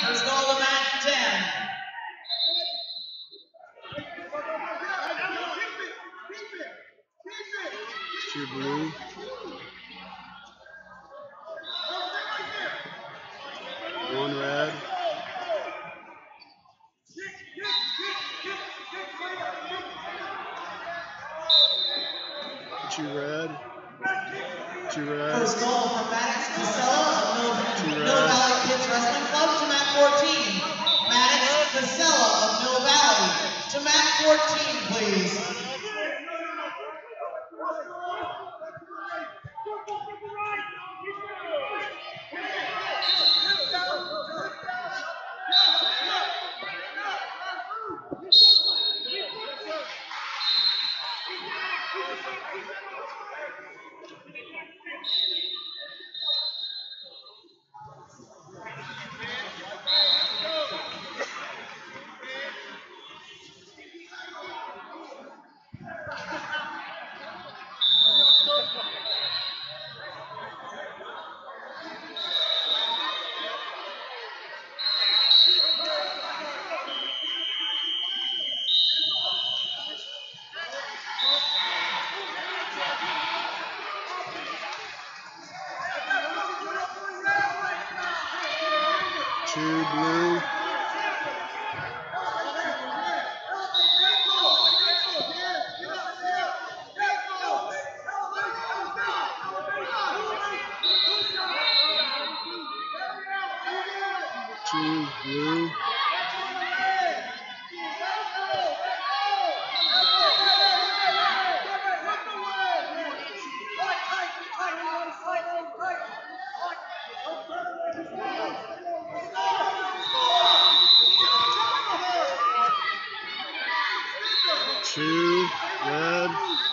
First goal to match 10. Two blue. One red. Two red. Two red. First goal from Maddox Casella of Mill Valley Kids Wrestling Club to mat 14. Maddox Casella of Mill Valley to mat 14, please. Two blue. Two blue. Two red.